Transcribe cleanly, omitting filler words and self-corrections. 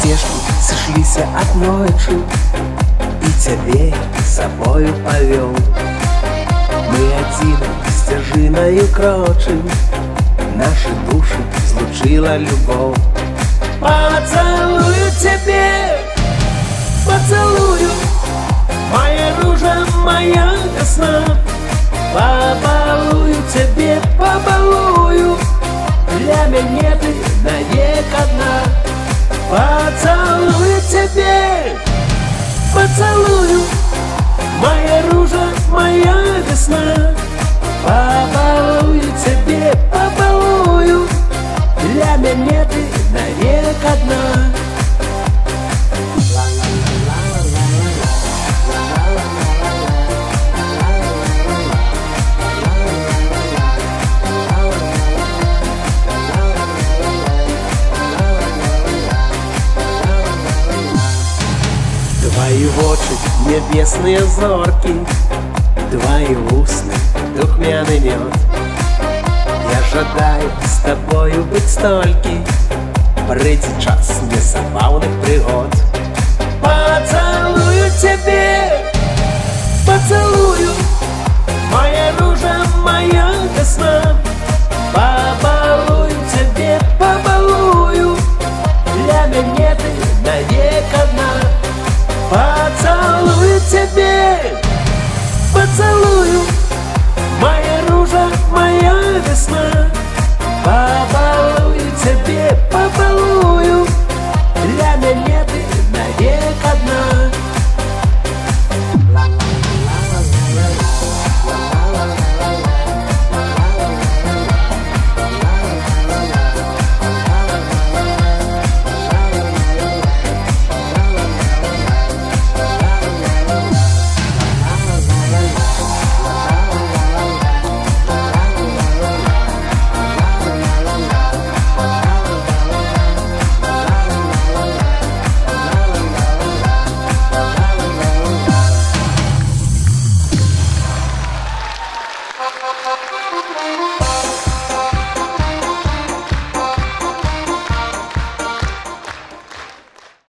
сцежкі сышліся аднойчы, і цябе сабою павёў. Мы адзінай сцяжынаю крочым, нашы душы злучыла любоў. Поцелую тебе, поцелую, моя ружа, моя весна. Побалую тебе, побалую, для мяне ты навек одна. Поцелую тебе, поцелую, моя ружа, моя весна. Побалую тебе, побалую, для мяне ты навек одна. Твои очи небесные зорки, твои усны духмяный мед. Я жадаю с тобою быть стольки, прыйти час незабавных пригод. Поцелую тебе, поцелую, моя ружа, моя весна. Побалую тебе, побалую, для меня ты навек одна. Поцелую тебе, поцелую, моя ружа, моя весна. Побалую тебе, побалую.